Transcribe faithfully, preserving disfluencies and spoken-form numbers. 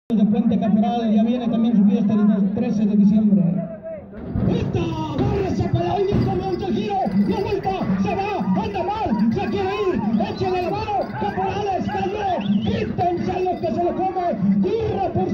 de Puente Caporal, ya viene también su fiesta el trece de diciembre. ¡Esta! ¡Agárrese para ahí! ¡Comienza el giro! ¡La vuelta! ¡Se va! ¡Anda mal! ¡Se quiere ir! ¡Échale la mano! ¡Caporales! ¡Cayó! ¡Quítense lo que se lo come! ¡Tira por